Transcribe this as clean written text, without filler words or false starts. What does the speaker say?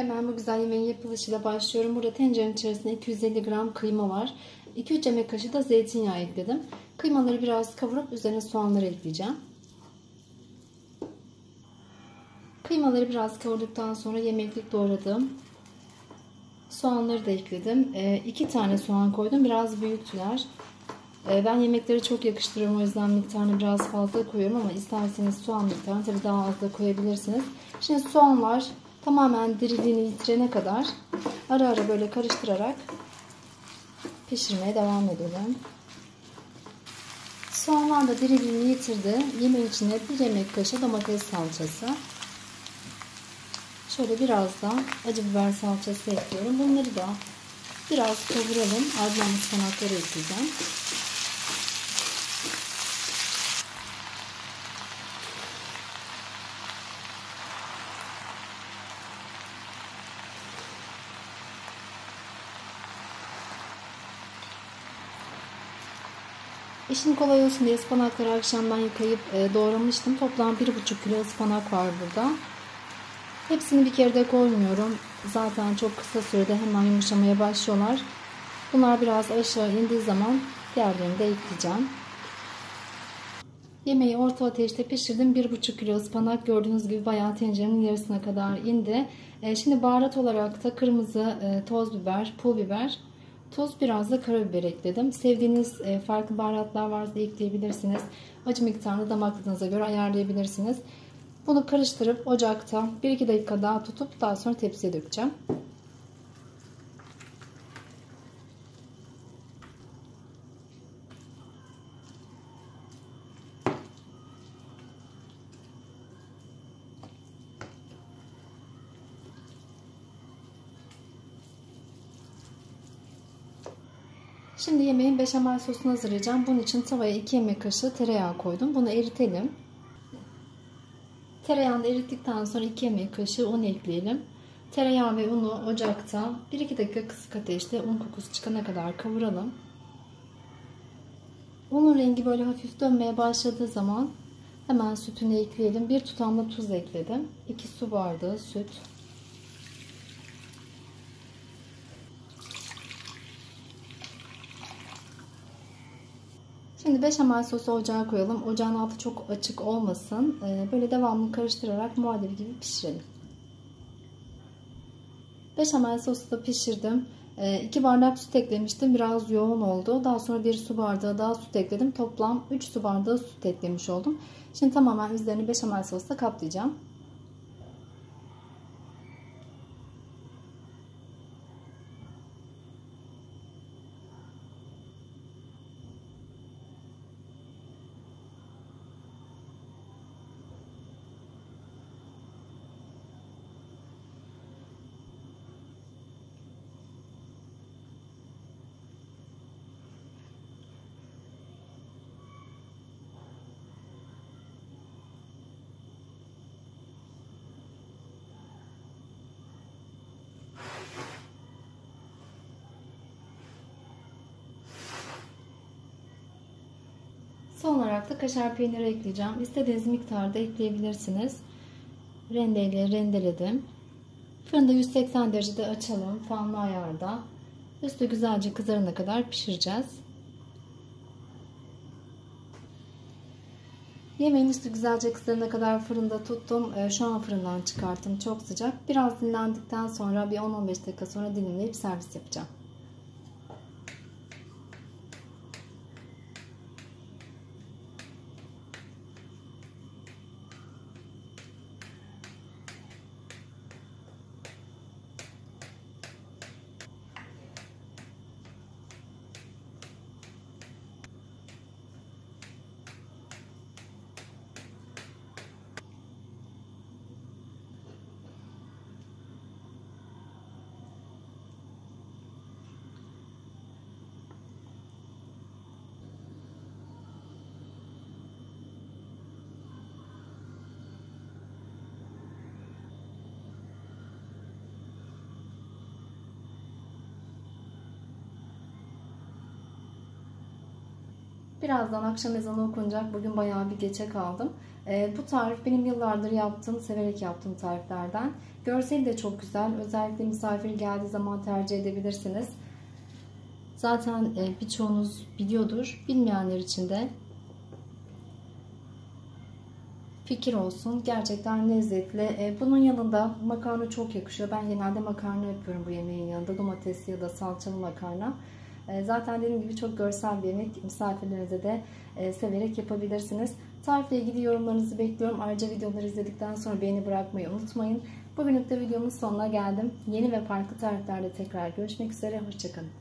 Hemen bu güzel yemeğin yapılışıyla başlıyorum. Burada tencerenin içerisinde 250 gram kıyma var. 2-3 yemek kaşığı da zeytinyağı ekledim. Kıymaları biraz kavurup üzerine soğanları ekleyeceğim. Kıymaları biraz kavurduktan sonra yemeklik doğradım. Soğanları da ekledim. 2 tane soğan koydum. Biraz büyüktüler. Ben yemekleri çok yakıştırıyorum. O yüzden miktarını biraz fazla koyuyorum. Ama isterseniz soğan miktarını tabii daha az da koyabilirsiniz. Şimdi soğanlar tamamen diriliğini yitirene kadar ara ara böyle karıştırarak pişirmeye devam edelim. Soğanlar da diriliğini yitirdi. Yemeğin içine 1 yemek kaşığı domates salçası. Şöyle biraz da acı biber salçası ekliyorum. Bunları da biraz kavuralım. Ardından ıspanakları ekleyeceğim. İşin kolay olsun diye ıspanakları akşamdan yıkayıp doğramıştım. Toplam 1,5 kilo ıspanak var burada. Hepsini bir kere de koymuyorum. Zaten çok kısa sürede hemen yumuşamaya başlıyorlar. Bunlar biraz aşağı indiği zaman diğerlerini de ekleyeceğim. Yemeği orta ateşte pişirdim. 1,5 kilo ıspanak gördüğünüz gibi bayağı tencerenin yarısına kadar indi. Şimdi baharat olarak da kırmızı toz biber, pul biber, tuz, biraz da karabiber ekledim. Sevdiğiniz farklı baharatlar varsa ekleyebilirsiniz. Acı miktarını damak tadınıza göre ayarlayabilirsiniz. Bunu karıştırıp ocakta 1-2 dakika daha tutup daha sonra tepsiye dökeceğim. Şimdi yemeğin beşamel sosunu hazırlayacağım. Bunun için tavaya 2 yemek kaşığı tereyağı koydum. Bunu eritelim. Tereyağını erittikten sonra 2 yemek kaşığı un ekleyelim. Tereyağı ve unu ocakta 1-2 dakika kısık ateşte un kokusu çıkana kadar kavuralım. Unun rengi böyle hafif dönmeye başladığı zaman hemen sütünü ekleyelim. 1 tutam da tuz ekledim. 2 su bardağı süt. Şimdi beşamel sosu ocağa koyalım. Ocağın altı çok açık olmasın. Böyle devamlı karıştırarak muhallebi gibi pişirelim. Beşamel sosu da pişirdim. 2 bardak süt eklemiştim. Biraz yoğun oldu. Daha sonra 1 su bardağı daha süt ekledim. Toplam 3 su bardağı süt eklemiş oldum. Şimdi tamamen üzerini beşamel sosla kaplayacağım. Son olarak da kaşar peyniri ekleyeceğim. İstediğiniz miktarda ekleyebilirsiniz. Rendeyle rendeledim. Fırında 180 derecede açalım. Fanlı ayarda. Üstü güzelce kızarana kadar pişireceğiz. Yemeğin üstü güzelce kızarana kadar fırında tuttum. Şu an fırından çıkarttım. Çok sıcak. Biraz dinlendikten sonra bir 10-15 dakika sonra dilimleyip servis yapacağım. Birazdan akşam ezanı okunacak. Bugün bayağı bir geçe kaldım. Bu tarif benim yıllardır yaptığım, severek yaptığım tariflerden. Görseli de çok güzel. Özellikle misafir geldiği zaman tercih edebilirsiniz. Zaten birçoğunuz biliyordur. Bilmeyenler için de fikir olsun. Gerçekten lezzetli. Bunun yanında makarna çok yakışıyor. Ben genelde makarna yapıyorum bu yemeğin yanında. Domatesli ya da salçalı makarna. Zaten dediğim gibi çok görsel bir yemek. Misafirlerinize de severek yapabilirsiniz. Tarifle ilgili yorumlarınızı bekliyorum. Ayrıca videoları izledikten sonra beğeni bırakmayı unutmayın. Bugünlük de videomun sonuna geldim. Yeni ve farklı tariflerde tekrar görüşmek üzere. Hoşçakalın.